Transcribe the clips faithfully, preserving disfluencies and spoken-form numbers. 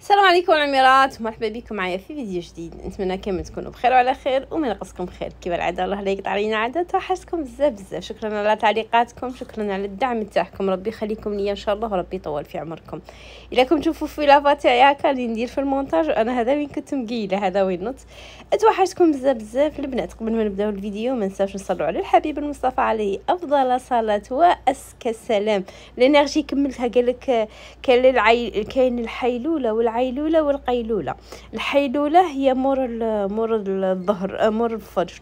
السلام عليكم العميرات، مرحبا بكم معايا في فيديو جديد. نتمنى كامل تكونوا بخير وعلى خير وما ينقصكم بخير كيف العاده. الله لا يقطع علينا عاده. توحشتكم بزاف بزاف. شكرا على تعليقاتكم، شكرا على الدعم تاعكم. ربي يخليكم ليا ان شاء الله وربي يطول في عمركم. الا كنتم تشوفوا في لافا تاعي هكا اللي ندير في المونتاج وانا هذا وين كنت مقيله، هذا وين نط. توحشتكم بزاف بزاف. البنات قبل ما نبداو الفيديو ما نساوش نصلوا على الحبيب المصطفى عليه افضل صلاه وازكى السلام. الانرجي كملتها قال لك كاين العي... كاين الحيلوله والعيلوله والقيلوله. الحيلوله هي مور مور الظهر مور الفجر،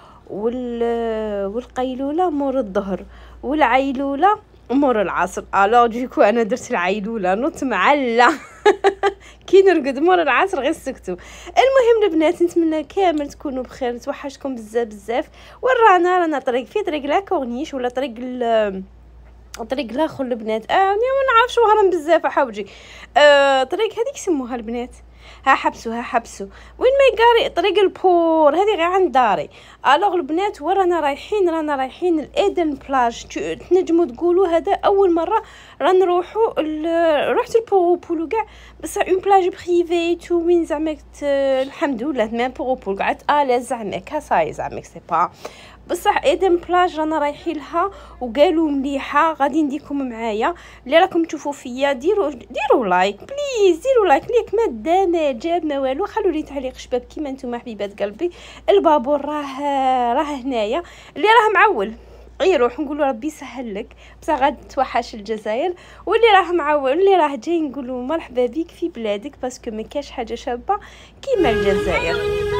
والقيلوله مور الظهر، والعيلوله مور العصر. الو ديكو انا درت العيلوله نط معله كي نرقد مور العصر غير سكتوا. المهم البنات نتمنى كامل تكونوا بخير. توحشتكم بزاف بزاف. ورانا رانا طريق في طريق لا كورنيش ولا طريق ال طريق الاخر البنات. اه ما نعرفش وهرم بزاف حاوجي. آه طريق هذيك يسموها البنات ها حبسوا ها حبسوا وين ما يقاري طريق البور هذه غير عند داري. الوغ البنات ورانا رايحين رانا رايحين الايدن بلاج. تنجموا تقولوا هذا اول مره رانا نروحوا. رحت البورو بولو كاع بس اون بلاج بريفي تو وين زعما الحمد لله ما بورو بولو قعدت الا زعما كاساي زعما سي با بصح ايدن بلاج رانا رايحين لها وقالوا مليحه. غادي نديكم معايا. اللي راكم تشوفوا فيا ديروا ديروا لايك بليز، ديروا لايك ليك ما دا ما جاب ما والو. خلوا لي تعليق شباب كيما نتوما حبيبات قلبي. البابور راه راه هنايا. اللي راه معول يروح نقولوا ربي يسهل لك بصح غادي توحش الجزائر. واللي راه معول اللي راه جاي نقولوا مرحبا بك في بلادك باسكو ما كاش حاجه شابه كيما الجزائر.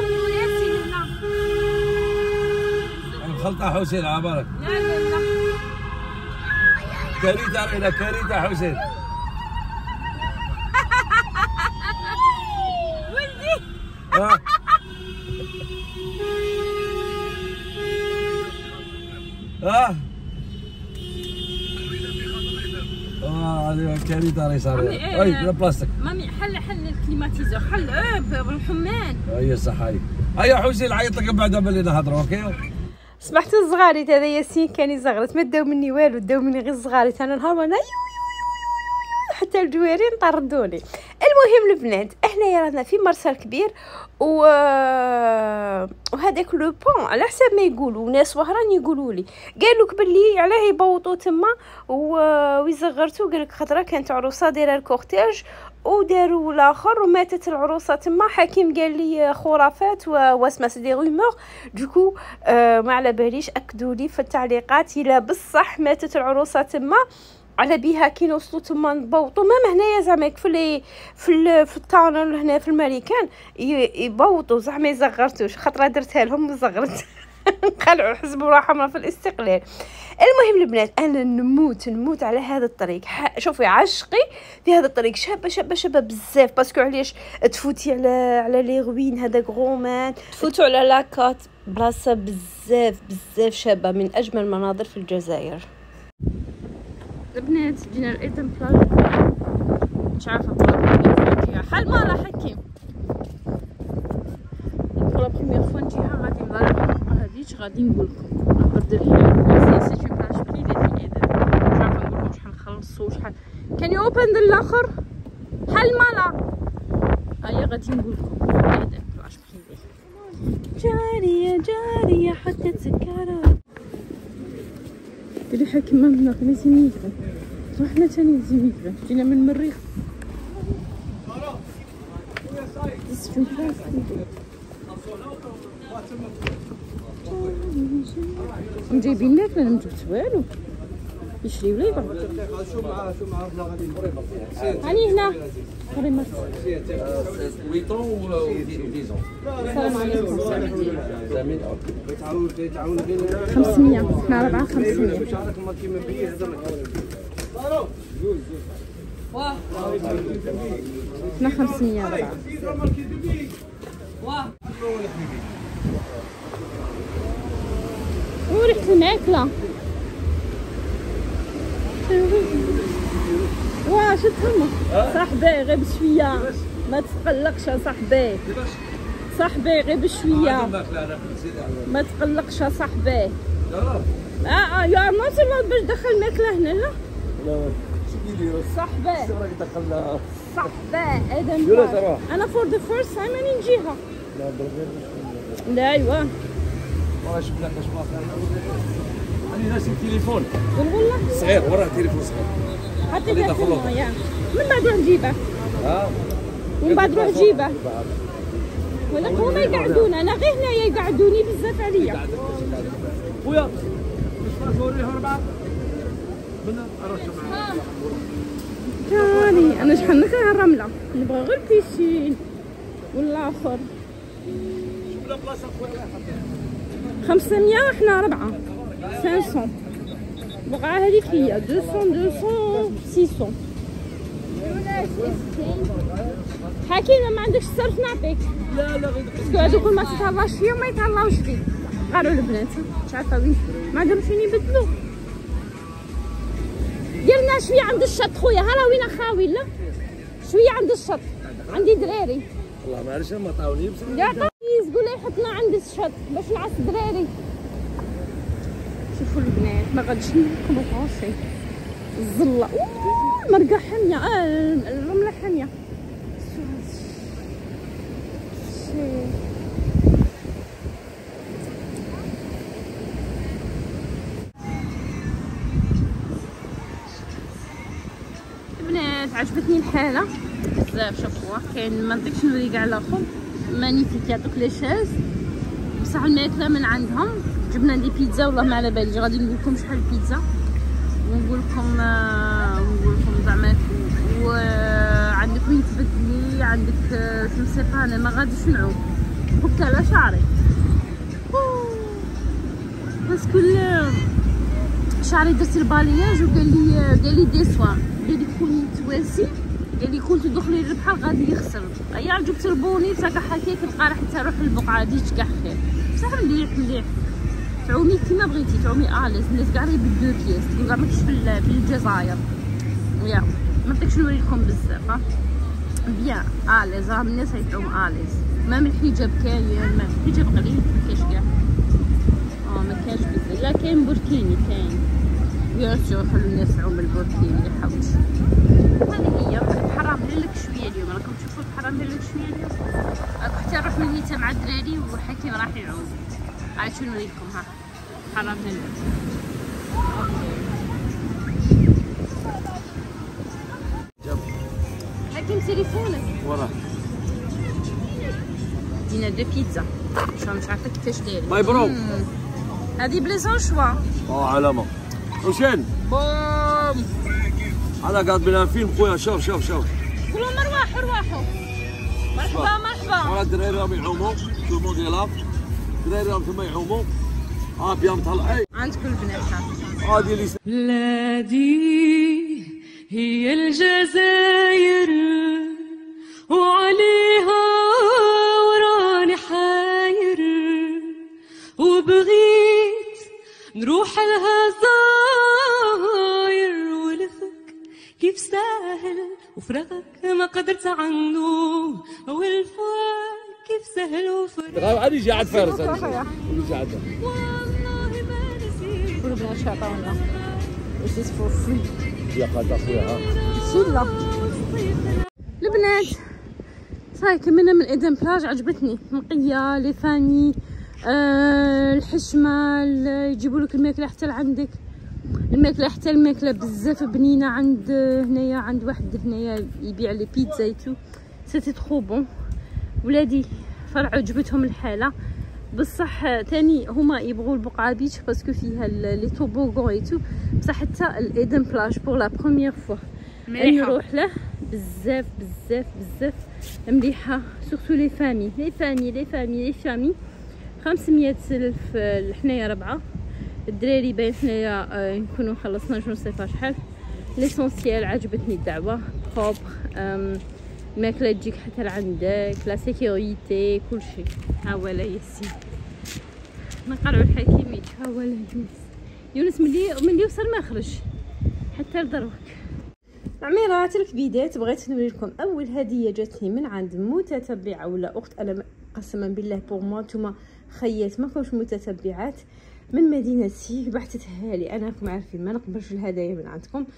خلطة حسين عبارك. لا لا لا كريتة علينا كريتة حسين. ولدي اه اه اه هذه كريتة راهي صار. اي لا بلاستيك. مامي حل حل الكليماتيزور حل بالحمان. هي صح هاي. هيا حسين عيط لك بعد ما نهضروا اوكي. سمحتوا الصغاريت هذا ياسين كان يزغرت ما داو مني والو داو مني غير الصغاريت. انا نهار وانا حتى الجوارين طردوني. المهم البنات احنا رانا في مرسى كبير و... وهذاك لو بون على حسب ما يقولوا ناس وهران يقولوا لي قالوا لك باللي علاه يبوطوا تما و... ويزغرتوا. قال لك خطره كانت عروسه دايره الكورتيج وداروا الاخر وماتت العروسه تما. حكيم قال لي خرافات واسمع سي دي رومور. دوكو آه ما على باليش اكدوا لي في التعليقات الا بصح ماتت العروسه تما على بيها كي نوصلوا تما نبوطوا. مام هنايا زعما في لي في ال في التاونل هنا في الماريكان يبوطوا زعما يزغرتوش. خطره درتها لهم وزغرت قلعوا حسبوا راحهم في الاستقلال. المهم البنات انا نموت نموت على هذا الطريق. شوفي عشقي في هذا الطريق شابه شابه شابه بزاف. باسكو علاش تفوتي على على لي غوين هذاك غومان تفوتوا على لاكات بلاصه بزاف بزاف شابه من اجمل المناظر في الجزائر. البنات جينا الايدن بلاج مش عارفه فيها حل ما راح حكيم لا بروميير فوا نجيها غادي نضرب هذيك غادي نقول لكم برد الحياه سي سي بلاج بريفي في ايدن. مش عارفه نقول لكم شحال نخلصوا شحال كان يوبن للاخر حل مالا. هيا غادي نقول لكم ايدن بلاج بريفي. جاريه جاريه حتى تسكرت اللي حكي ما منا كنا زينيكا رحنا تاني زينيكا جينا من المريخ. مجايبين لك انا ما جبت والو يشريو لي بعض. هاني هنا فريمات ثمانية و السلام عليكم. خمسمية احنا ربعة خمسمية. احنا خمسمية ربعة. وريحة الماكلة واه شو تهمك صاحبي غير بشوية ما تقلقش يا صاحبي. صاحبي غير بشوية ما تقلقش يا صاحبي. اه اه يا ناصر باش دخل الماكلة هنا. لا لا شو ديري صاحبي راك دخلنا صحبة ادم يلا صباح. انا فور ذا فيرست تايم راني نجيها. لا بالغير لا ايوا والله شوف لك اش واقع. انا ناسي التليفون قول والله صغير وراه تليفون صغير حتى خليه جات داخل لنا يا من بعد روح جيبه. ها ومن بعد روح جيبه. ولك هما يقعدون انا غير هنايا يقعدوني بزاف عليا. خويا واش فاش نوريه اربعه بنا اروح معاه. هاني انا شحال نكره الرمله نبغى غير البيسين والاخر شوف لا بلاصه خويا الله يحفظك. خمسمية وحنا ربعة خمسمية. بقعة هذيك هي مئتين مئتين ستمية. حكينا ما عندكش صرف نعطيك. لا لا غير باسكو هذوك ما تتهلاش فيهم ما يتهلاوش فيك. قالوا البنات مش عارفه وين ما عندهمش وين يبدلوا. درنا شويه عند الشط خويا ها راه وين خاوي لا شويه عند الشط عندي دراري. والله ما عرفتش ما طاوني بصح يا عطيز قول لي حطنا عند الشط باش نعس دراري. شوفوا البنات ما غاديش نكونوا قاسي الزله اوه المرقه حاميه اه الرمله حاميه. البنات عجبتني الحاله بزاف. شوفوها كاين ما نطيقش نوري كاع الاخر مانيفيك يعطوك لي شاز بصح الماكله من عندهم. جبنا لي بيتزا والله ما على بالي غادي نقول لكم شحال البيتزا ونقول لكم آه ونقول لكم زعما وعندك وين تبدلي عندك جو سي با انا ما غاديش نعوم بكا على شعري باسكو شعري درت البالياج وقال لي قال لي دي سوان قال لي كوني تواسي قال لي كنت تدخلي البحر غادي يخسر. ايا جبت البوني بصح حكيت تلقى راح تروح البقعه ديك كاع خير بصح مليح مليح تعومي كيما بغيتي تعومي اليز. الناس كاع يبدلو كياس تقول كاع ماكش في الجزائر يا ما نطيقش نوريكم بزاف ها بيان اليز راه الناس يتعوم اليز مام الحجاب كاين مام الحجاب قليل ما كاينش كاع اه ما كاينش بزاف. لا كاين بوركيني كاين بيان سور خلو الناس تعوم بالبوركيني ما يحاولش. هذه هي البحر راه مهلك شويه اليوم راكم تشوفوا البحر مهلك شويه اليوم. حتى نروح للميتة مع الدراري وحكيم راح يعوم عاد شنو نوريكم ها البحر راه مهلك. حكيم تليفونك وراه دينا دو بيتزا شو مش عارفه كيفاش داير مبروك. هذه بليزون شوا اه علامه حسين بوم انا قاعد بنا فيلم خويا. شوف شوف شوف كلهم ارواحوا ارواحوا مرحبا مرحبا. ها الدراري راهم يعوموا شو الموديلات الدراري راهم ثم يعوموا ها بيام طلعي عندكم البنات هذه اللي بلادي هي الجزائر وعليها وراني حاير وبغيت نروح لها زاير ولفك كيف ساهل وفراقك ما قدرت عنه والفراق كيف سهل وفراق غادي يجي عاد فارس هذا يجي عاد والله ما نسيت. كل البنات شو عطاونا This is for free. يا قاعد خويا ها سله البنات صاي كملنا من ايدن بلاج. عجبتني نقيه لي فامي آه الحشمه يجيبوا لك الماكله حتى لعندك الماكله حتى الماكله بزاف بنينه. عند هنايا عند واحد هنايا يبيع لي بيتزا ايتو سيتي ترو بون. ولادي فرع عجبتهم الحاله بصح تاني هما يبغوا البقعه بيتش باسكو فيها لي توبوغون ايتو بصح حتى الايدن بلاج بور لا بروميير فوا نروح له بزاف بزاف بزاف مليحه سورتو لي فامي لي فامي لي فامي لي فامي. خمسمية الف حنايا ربعه الدراري باين حنايا نكونوا خلصنا جو سيفا شحال. ليسونسيال عجبتني الدعوه بروبر الماكله تجيك حتى لعندك لا سيكوريتي كلشي. ها هو لا ياسين نقرعوا الحكيميت. ها هو لا يونس يونس ملي ملي وصل ما خرج حتى لدروك. عميرات الكبيدات بغيت نوري لكم اول هديه جاتني من عند متتبعه ولا اخت. انا قسما بالله بور موا نتوما خيات ماكمش متتبعات من مدينتي بعثتها لي. انا راكم عارفين ما نقبلش الهدايا من عندكم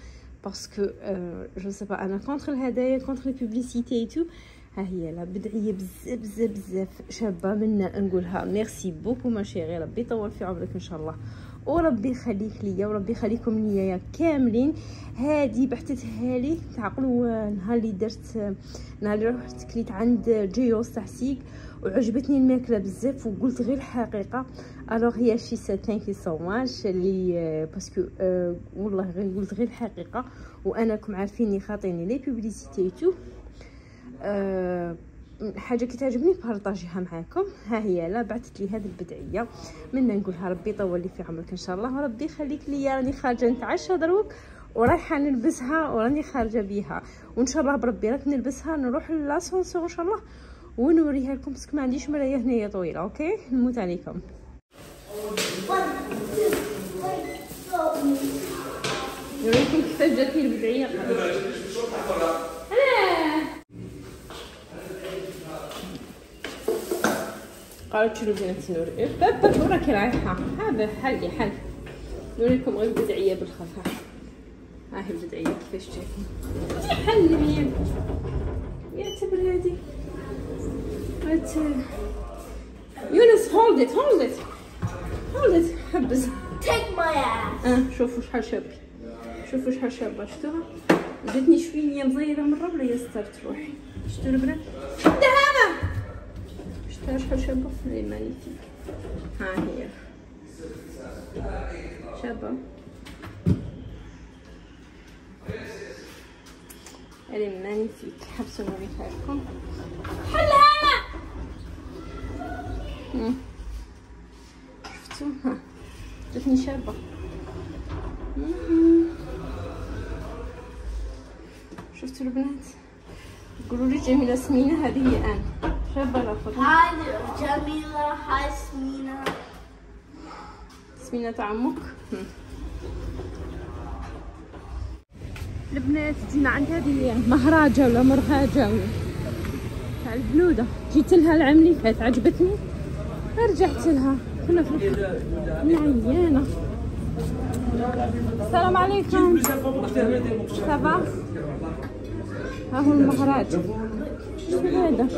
باسكو جو سي با انا كونتر الهدايا كونتر لي بوبليسيتي اي تو. ها هي لا بدعيه بزاف بزاف بزاف شابه منا نقولها ميرسي بوكو ما شيري، ربي يطول في عمرك ان شاء الله وربي يخليك ليا وربي يخليكم ليا كاملين. هادي بعثتها لي تعقلوا نهار اللي درت نهار اللي رحت كليت عند جيوس تاع سيك وعجبتني الماكله بزاف وقلت غير الحقيقه. الوغ هي شي سا ثانك يو سو ماتش اللي باسكو أه والله غير قلت غير الحقيقه واناكم عارفيني خاطيني لي بوبليسيتي تو أه حاجه كي تعجبني بارطاجيها معاكم. ها هي لا بعثت لي هذه البدعيه منا نقولها ربي يطول لي في عمرك ان شاء الله وربي يخليك ليا. راني خارجه نتعشى دروك ورايحه نلبسها وراني خارجه بيها وان شاء الله بربي راك نلبسها نروح للاسانسور ان شاء الله ونوريها لكم باسكو ما عنديش مرايه هنايا طويله. اوكي نموت عليكم. نوريكم كيفاش جاتني البدعيه. قالت شنو بنات نوري بابا وراكي رايحه هذا حلي حل. نوريكم غير البدعيه بالخفا. ها هي البدعيه كيفاش جاتني حل ميم يعتبر هادي هات يونس. هولد ات هولد ات هولد ات حبس Take my ass. اه شوفوا شحال شابه شوفوا شحال شابه شفتوها جاتني شويه مزيره مره بلا يستر تروحي. شفتوا البنات دهانه شفتها شحال شابه لي مانيفيك. ها هي شابه لي مانيفيك. حبسوا نوريها لكم. حلها شفتوا ها جاتني شابه. شفتوا البنات قولوا لي جميله سمينه هذه هي انا شابه لا فاطمه. Hi there, Jamila. Hi, Smina. سمينه تاع عمك. البنات جينا عند هذه مهراجه ولا مرهاجه ولا تاع البلوده. جيت لها العام اللي فات عجبتني رجعت لها. كنا في العيانه. السلام عليكم. صافا ها هو المهراج. شنو هذا؟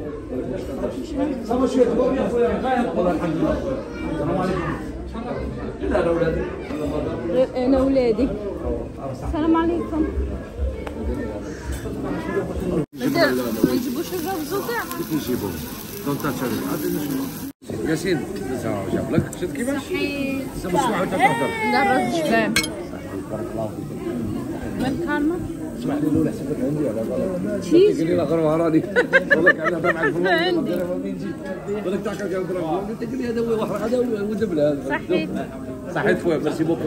انا ولادي. السلام عليكم. ما نجيبوش الرز تاع نجيبو كونتاكت ياسين جاب لك شفت كيفاش؟ صحيح. مسموع وانت تهضر. لا الرز شباب. بارك الله فيك. من كارما؟ اسمح لي الاولى حسبك عندي ولا تشيز؟ قال لي لا غير راني والله كان هذا معك في عندي منين جيت بالك تاع كان ضرب قلت لي هذا هو واحد هذا هو ودبل هذا. صحيح صحيت فوق ميرسي بوكو.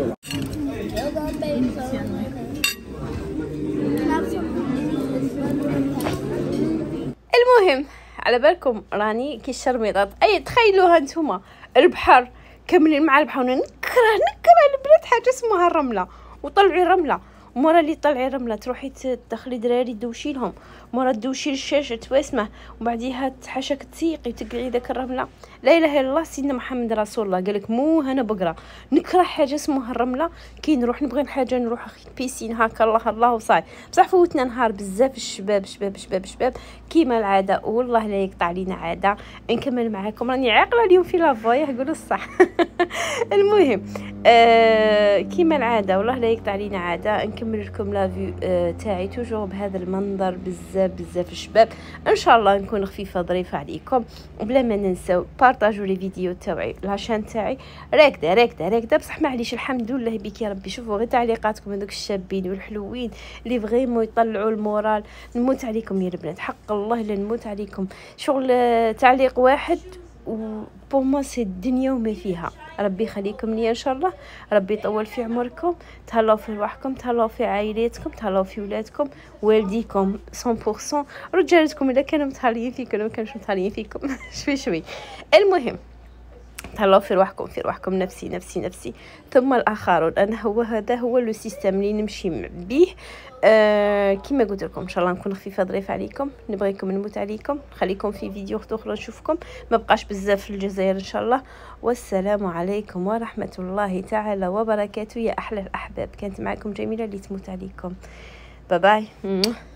المهم على بالكم راني كي الشرميطات. اي تخيلوها نتوما البحر كاملين مع البحر. نكره نكره البنات حاجه اسمها الرمله وطلعي الرمله ومورا اللي طلعي الرمله تروحي تدخلي دراري تدوشي لهم مورا تدوشي الشاشه تواسمه وبعديها تحشك تسيقي وتقعي داك الرمله. لا اله الا الله سيدنا محمد رسول الله قالك مو انا بقره. نكره حاجه اسمها الرمله. كي نروح نبغي حاجه نروح بيسين هكا الله الله وصاي. بصح فوتنا نهار بزاف الشباب شباب شباب شباب كيما العاده والله لا يقطع علينا عاده. نكمل معاكم راني عاقله اليوم في لافوي قولوا الصح. المهم آه كيما العاده والله لا يقطع علينا عاده نكمل لكم لافيو آه تاعي توجور بهذا المنظر بزاف بزاف الشباب. ان شاء الله نكون خفيفه ظريفه عليكم بلا ما ننساو بارطاجوا لي فيديو تاعي لاشين تاعي راكده راكده راكده. بصح معليش الحمد لله بك يا ربي. شوفوا غير تعليقاتكم هذوك الشابين والحلوين اللي فريمون يطلعوا المورال. نموت عليكم يا البنات حق الله الا نموت عليكم. شغل تعليق واحد و بور موا سي الدنيا وما فيها. ربي يخليكم لي ان شاء الله. ربي يطول في عمركم. تهلاو في رواحكم تهلاو في عائلاتكم تهلاو في ولادكم والديكم مية بالمية. رجالتكم اذا كانوا متهاليين فيكم ولا ما كانوش متهاليين فيكم شوي شوي. المهم هلاو في روحكم في روحكم، نفسي نفسي نفسي ثم الاخرون. انا هو هذا هو لو سيستم اللي نمشي بيه. آه كما قلت لكم ان شاء الله نكون خفيفه ظريفه عليكم، نبغيكم نموت عليكم، نخليكم في فيديو اخرى نشوفكم، ما بقاش بزاف في الجزائر ان شاء الله. والسلام عليكم ورحمه الله تعالى وبركاته يا احلى الاحباب. كانت معكم جميله اللي تموت عليكم. باي باي.